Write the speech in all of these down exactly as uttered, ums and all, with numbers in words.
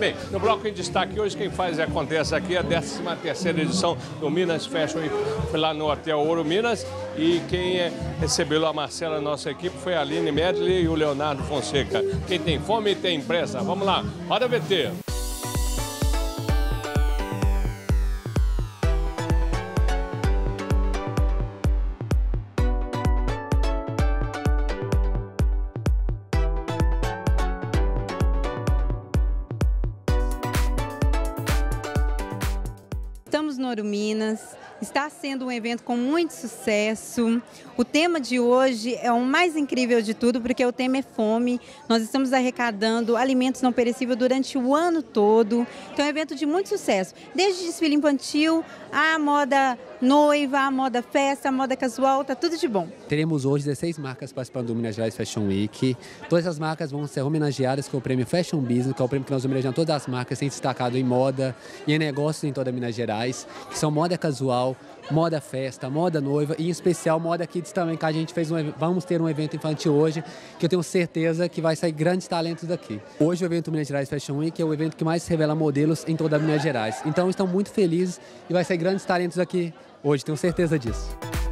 Bem, no Bloco em Destaque hoje, quem faz e acontece aqui é a décima terceira edição do Minas Fashion Week. Foi lá no Hotel Ouro Minas e quem é, recebeu a Marcela, nossa equipe, foi a Aline Medley e o Leonardo Fonseca. Quem tem fome tem pressa. Vamos lá, roda V T. Estamos no Ouro Minas, está sendo um evento com muito sucesso. O tema de hoje é o mais incrível de tudo, porque o tema é fome. Nós estamos arrecadando alimentos não perecíveis durante o ano todo. Então é um evento de muito sucesso, desde desfile infantil, a moda noiva, a moda festa, a moda casual, tá tudo de bom. Teremos hoje dezesseis marcas participando do Minas Gerais Fashion Week. Todas as marcas vão ser homenageadas com o prêmio Fashion Business, que é o prêmio que nós homenageamos todas as marcas, sem destacado em moda e em negócios em toda Minas Gerais, que são moda casual, moda festa, moda noiva e em especial moda kids também, que a gente fez um, vamos ter um evento infantil hoje, que eu tenho certeza que vai sair grandes talentos daqui. Hoje o evento Minas Gerais Fashion Week é o evento que mais revela modelos em toda Minas Gerais. Então estão muito felizes e vai sair grandes talentos aqui hoje, tenho certeza disso.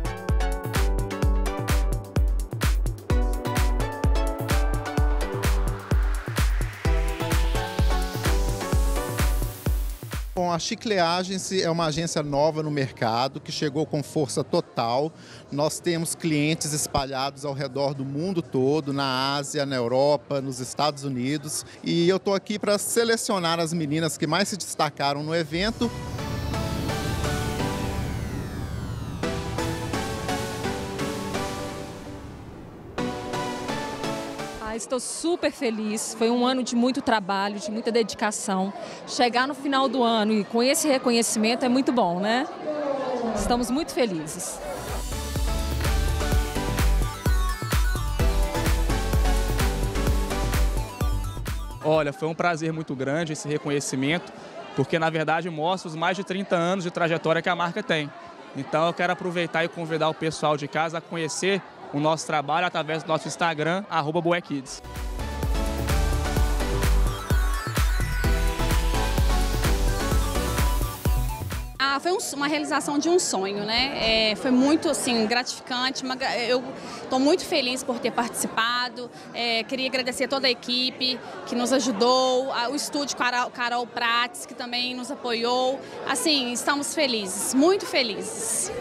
Bom, a Chiclé Agency é uma agência nova no mercado, que chegou com força total. Nós temos clientes espalhados ao redor do mundo todo, na Ásia, na Europa, nos Estados Unidos. E eu estou aqui para selecionar as meninas que mais se destacaram no evento. Estou super feliz, foi um ano de muito trabalho, de muita dedicação. Chegar no final do ano e com esse reconhecimento é muito bom, né? Estamos muito felizes. Olha, foi um prazer muito grande esse reconhecimento, porque na verdade mostra os mais de trinta anos de trajetória que a marca tem. Então eu quero aproveitar e convidar o pessoal de casa a conhecer o nosso trabalho através do nosso Instagram, arroba boekids. Ah, foi um, uma realização de um sonho, né? É, foi muito assim, gratificante. Uma, eu estou muito feliz por ter participado. É, queria agradecer a toda a equipe que nos ajudou, a, o estúdio Carol, Carol Prates, que também nos apoiou. Assim, estamos felizes, muito felizes.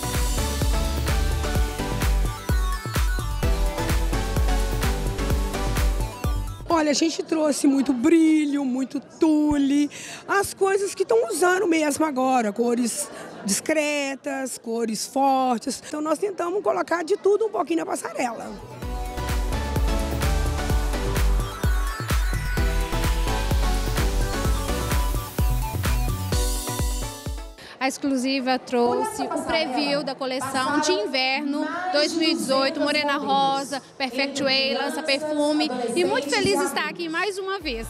Olha, a gente trouxe muito brilho, muito tule, as coisas que estão usando mesmo agora, cores discretas, cores fortes. Então nós tentamos colocar de tudo um pouquinho na passarela. A exclusiva trouxe o preview da coleção de inverno dois mil e dezoito, Morena Rosa, Perfect Way, lança perfume e muito feliz de estar aqui mais uma vez.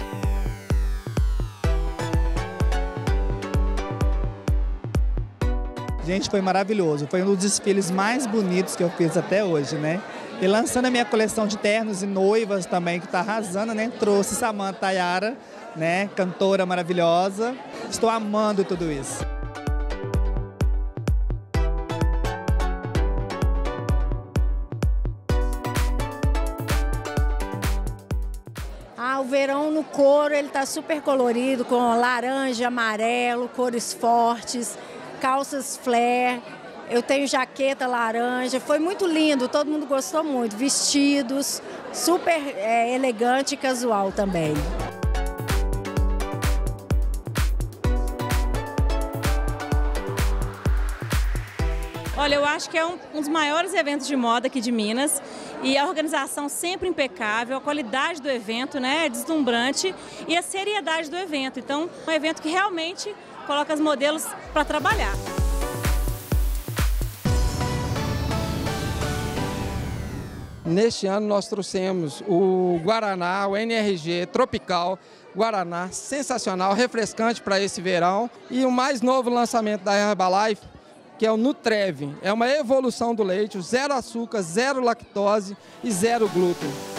Gente, foi maravilhoso, foi um dos desfiles mais bonitos que eu fiz até hoje, né? E lançando a minha coleção de ternos e noivas também, que está arrasando, né? Trouxe Samantha Tayara, né? Cantora maravilhosa. Estou amando tudo isso. Ah, o verão no couro, ele tá super colorido, com laranja, amarelo, cores fortes, calças flare. Eu tenho jaqueta laranja, foi muito lindo, todo mundo gostou muito. Vestidos, super é, elegante e casual também. Olha, eu acho que é um, um dos maiores eventos de moda aqui de Minas e a organização sempre impecável, a qualidade do evento, né, é deslumbrante e a seriedade do evento. Então, é um evento que realmente coloca os modelos para trabalhar. Neste ano nós trouxemos o Guaraná, o N R G Tropical, Guaraná, sensacional, refrescante para esse verão. E o mais novo lançamento da Herbalife, que é o Nutrev. É uma evolução do leite, zero açúcar, zero lactose e zero glúten.